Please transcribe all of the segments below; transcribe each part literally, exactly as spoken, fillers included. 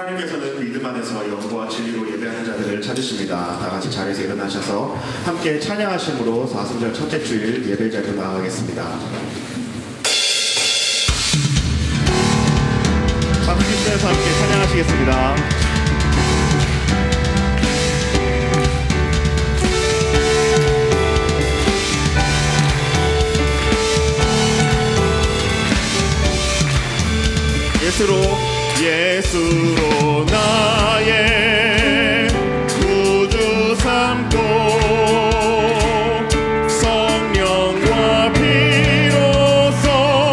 하나님께서는 믿음 안에서 영과 진리로 예배하는 자들을 찾으십니다. 다 같이 자리에서 일어나셔서 함께 찬양하심으로 사순절 첫째 주일 예배 자리로 나아가겠습니다. 박수 치면서 함께 찬양하시겠습니다. 예수로 예수로 나의 구주 삼고 성령과 피로써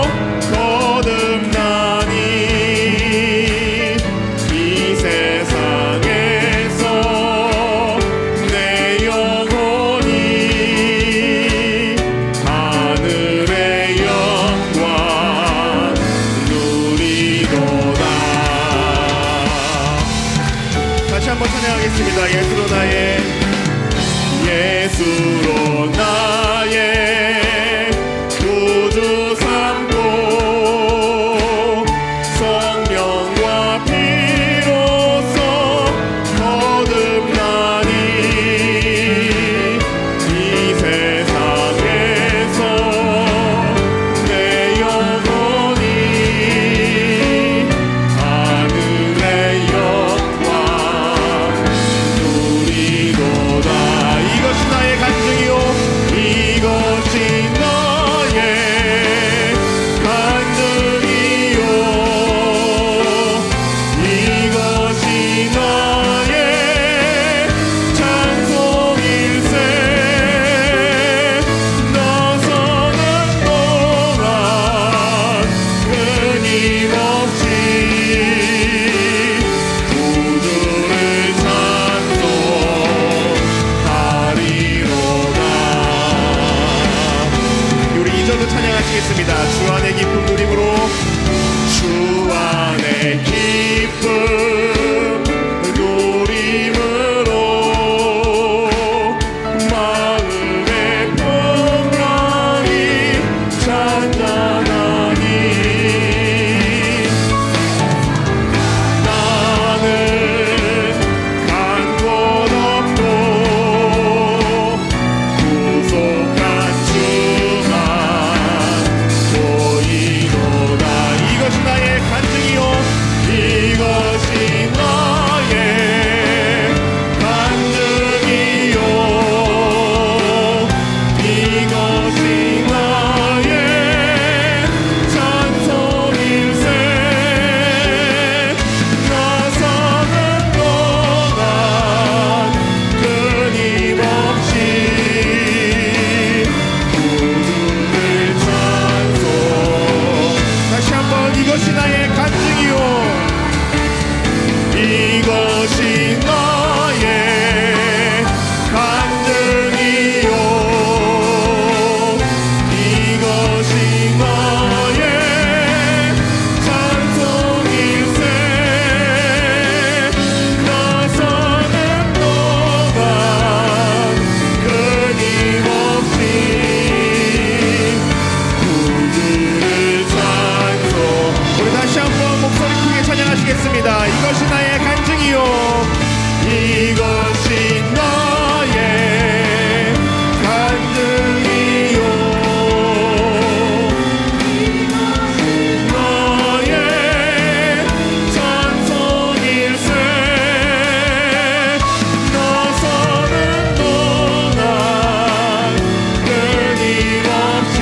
거듭나니 이 세상에서 내 영혼이 하늘의 영광 누리도다. 다시 한번 찬양하겠습니다. 예수로 나의 예수로 나의 구주 삼고 성령과 피로써 거듭나니 이 세상에서 내 영혼이 하늘의 영광 누리도다. 이것이 나의 간증이요 이것이 나의 간증이요 이것이 나의 찬송일세. 나서는 동안 끊임없이 구주를 찬송하리로다. 우리 이 절도 찬양하시겠습니다. 주 안의 기쁨 누림으로 주 안의 기쁨 누림으로 마음의 평강이 찬양하니 나는 간 곳 없고 구속한 주만 보이도다. 이것이 나의 간증이요 이것이 나의 간증이요 이것이 나의 찬송일세. 나서는 동안 끊임없이 구주를 찬송. 다시 한번 이것이 나의 간증이요 이것이 나의 간증이요 이것이 나의 찬송일세. 나서는 동안 끊임없이 구주를 찬송. 우리 다시 한번 목소리 크게 찬양하시겠습니다. 이것이 나의 간증이요 이것이 나의 간증이요 나의 찬송일세. 나서는 동안 끊임없이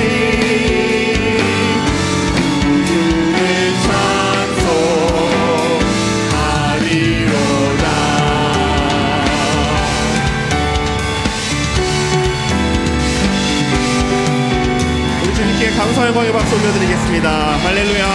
구주를 찬송하리로다. 우리 주님께 감사 영광의 박수 올려드리겠습니다. 할렐루야.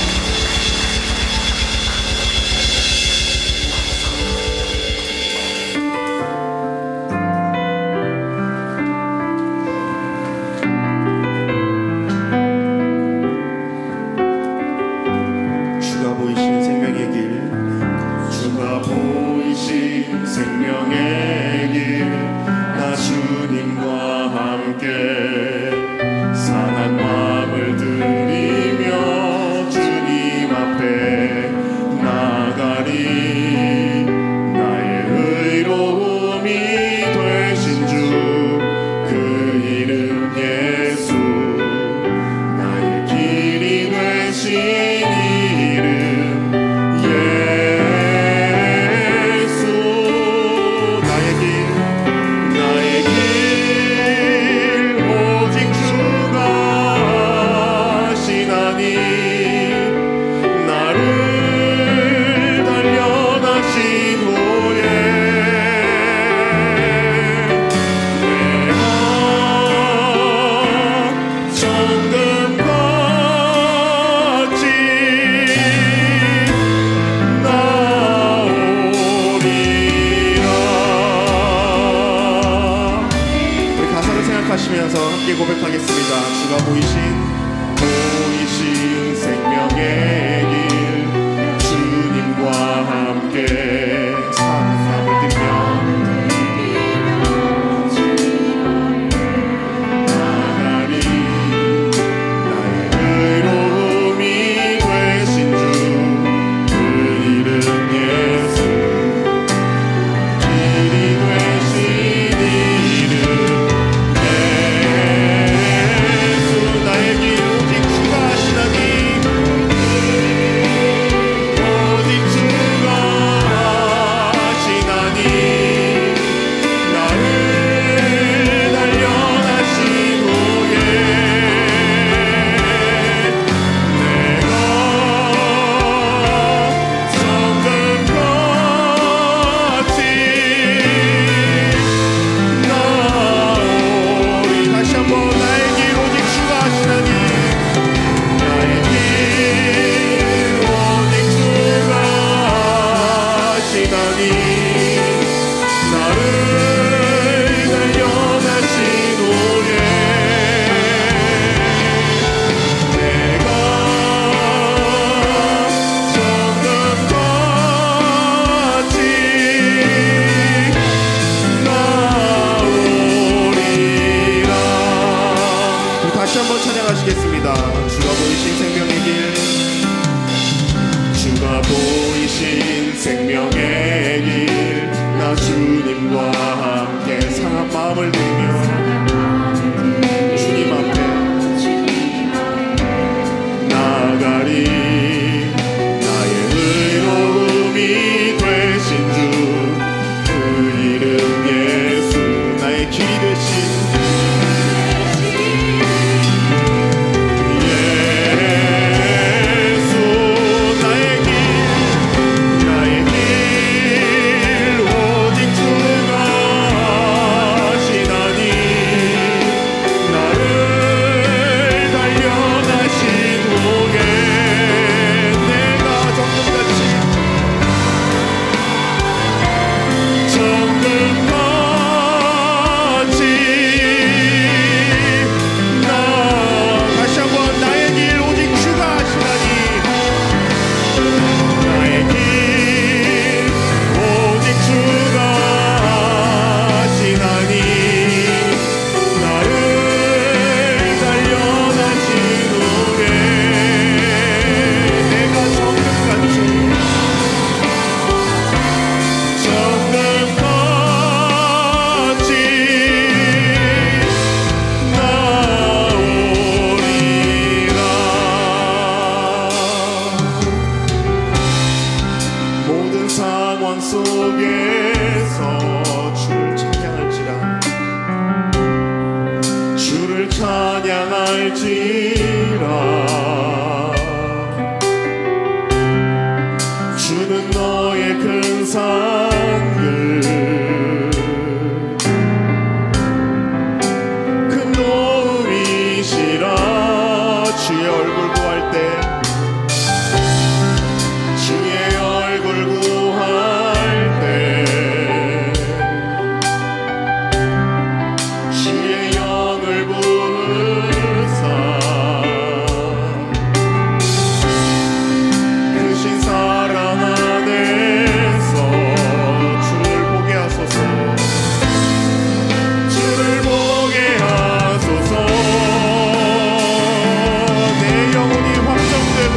주가 보이신 생명의 길 주가 보이신 생명의 길 나 주님과 함께 산한 마음을 들이며 주 함께 고백하겠습니다. 주가 보이신 보이신 생명의 길 주님과 함께 사랑을 드리며 나가리 나의 의로움이 되신 주 그 이름 예수 길이 되신 이름 예수 나의 길 오직 주가 하시나니 오직 주가 하시나니 나를 단련하신 후에 내가 성금같이 나오리. 다시 한번 나의 길 오직 주가 하시나니 나의 길 오직 주가 하시나니 나를 단련하신 후에 내가 성금같이 나오리라. 우리 다시 한번 찬양하시겠습니다. 주가 보이신 생명의 길 주가 보이신 생명의 길 나 주님과 함께 상한 마음을 드리며 주님 앞에 나가리 나의 의로움이 되신 주 그 이름 예수 나의 길이 되신 예수 나의 길 나의 길 오직 주가 하시나니 나를 단련하신 후에 내가 정금같이 정금같이 나 다시 한번 나의 길 오직 주가 하시나니 나의 길 오직 주가 하시나니 나를 단련하신 후에 내가 정금같이 정금같이 나오리라. 모든 상황 속에서 주를 찬양할지라 주를 찬양할지라 주는 너의 큰 상급 큰 도움이시라. 주의 얼굴 구할 때 주의 얼굴 구할 때 주의 영을 부으사 크신 사랑 안에서 주를 보게 하소서 주를 보게 하소서. 내 영혼이 확정되고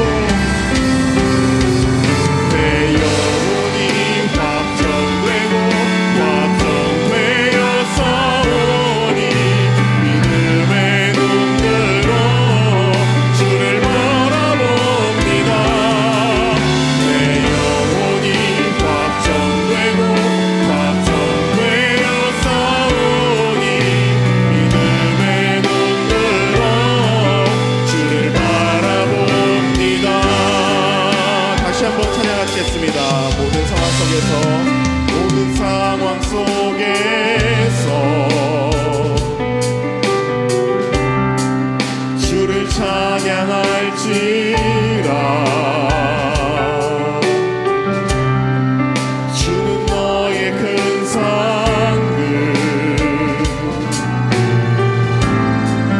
내 영혼이 확정되고 확정되어 싸우니 믿음의 눈으로 주를 바라봅니다. 내 영혼이 확정되고 확정되어 싸우니 믿음의 눈으로 주를 바라봅니다. 다시 한번 찬양하시겠습니다. 모든 상황 속에서 모든 상황 속에서 주를 찬양할지라 주는 너의 큰 상급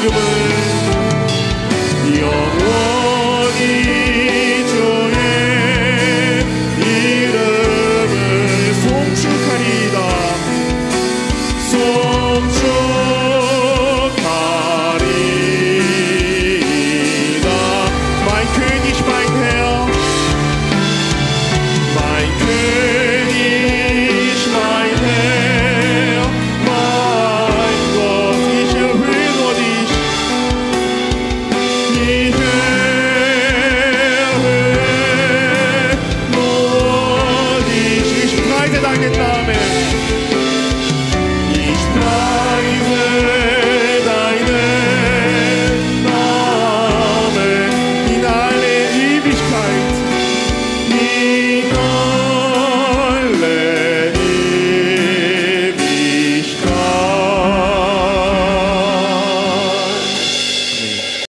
이름을